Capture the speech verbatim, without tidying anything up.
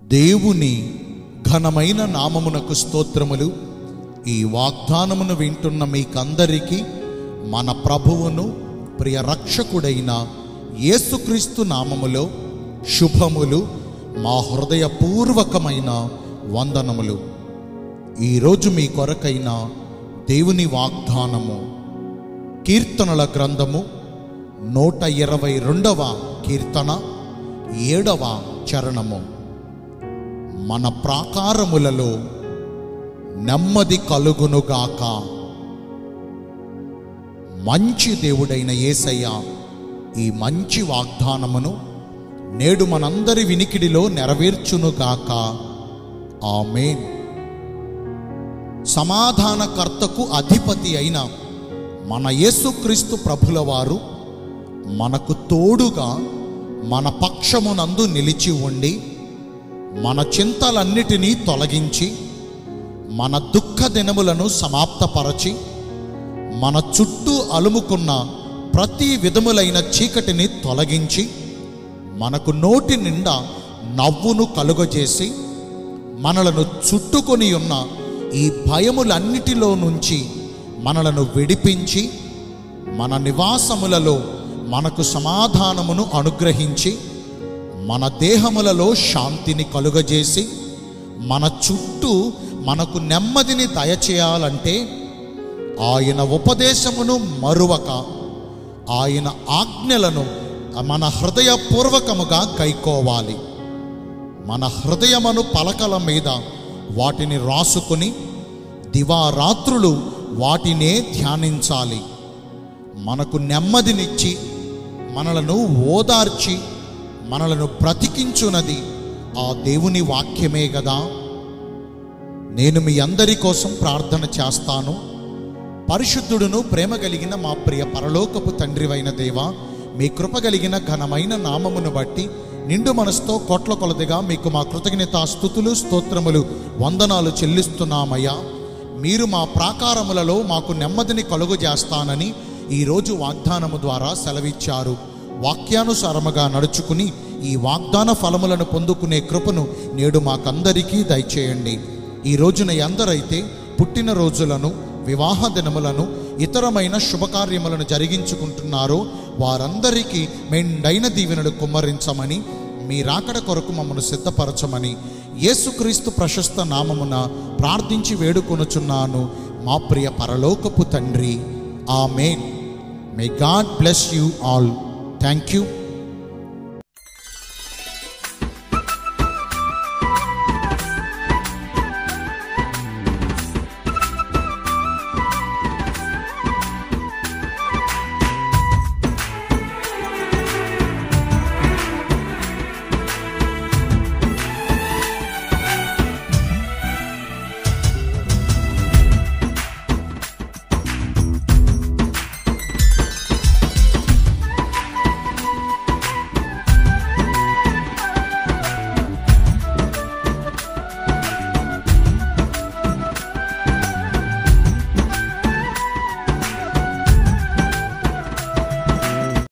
దేవుని ఘనమైన నామమునకు స్తోత్రములు. ఈ వాగ్దానమును వింటున్న మీకందరికీ మన ప్రభువును ప్రియ రక్షకుడైన యేసుక్రీస్తు నామములో శుభములు, మా హృదయపూర్వకమైన వందనములు. ఈరోజు మీ కొరకైన దేవుని వాగ్దానము కీర్తనల గ్రంథము నూట ఇరవై రెండవ కీర్తన ఏడవ చరణము. మన ప్రాకారములలో నెమ్మది కలుగునుగాక. మంచి దేవుడైన యేసయ్య ఈ మంచి వాగ్దానమును నేడు మనందరి వినికిడిలో నెరవేర్చునుగాక. ఆమేన్. సమాధానకర్తకు అధిపతి అయిన మన యేసుక్రీస్తు ప్రభుల వారు మనకు తోడుగా మన పక్షమునందు నిలిచి ఉండి మన చింతలన్నిటినీ తొలగించి మన దుఃఖ దినములను సమాప్తపరచి మన చుట్టూ అలుముకున్న ప్రతి విధములైన చీకటిని తొలగించి మనకు నోటి నిండా నవ్వును కలుగజేసి మనలను చుట్టుకొని ఉన్న ఈ భయములన్నిటిలో నుంచి మనలను విడిపించి మన నివాసములలో మనకు సమాధానమును అనుగ్రహించి మన దేహములలో శాంతిని కలుగజేసి మన చుట్టూ మనకు నెమ్మదిని దయచేయాలంటే ఆయన ఉపదేశమును మరువక ఆయన ఆజ్ఞలను మన హృదయపూర్వకముగా గైకోవాలి. మన హృదయమును పలకల మీద వాటిని రాసుకుని దివారాత్రులు వాటినే ధ్యానించాలి. మనకు నెమ్మదినిచ్చి మనలను ఓదార్చి మనలను బ్రతికించున్నది ఆ దేవుని వాక్యమే కదా. నేను మీ అందరి కోసం ప్రార్థన చేస్తాను. పరిశుద్ధుడును ప్రేమ కలిగిన మా ప్రియ పరలోకపు తండ్రివైన దేవా, మీ కృప కలిగిన ఘనమైన నామమును బట్టి నిండు మనసుతో కోట్ల కొలదిగా మీకు మా కృతజ్ఞత స్తుతులు స్తోత్రములు వందనాలు చెల్లిస్తున్నామయ్యా. మీరు మా ప్రాకారములలో మాకు నెమ్మదిని కలుగు చేస్తానని ఈరోజు వాగ్దానము ద్వారా సెలవిచ్చారు. వాక్యానుసారముగా నడుచుకుని ఈ వాగ్దాన ఫలములను పొందుకునే కృపను నేడు మాకందరికీ దయచేయండి. ఈ రోజున ఎందరైతే పుట్టినరోజులను, వివాహ దినములను, ఇతరమైన శుభకార్యములను జరిగించుకుంటున్నారో వారందరికీ మెండైన దీవెనలు కుమ్మరించమని, మీ రాకడ కొరకు మమ్మను సిద్ధపరచమని యేసుక్రీస్తు ప్రశస్త నామమున ప్రార్థించి వేడుకొనుచున్నాను మా ప్రియ పరలోకపు తండ్రి. ఆమేన్. May God bless you all. Thank you.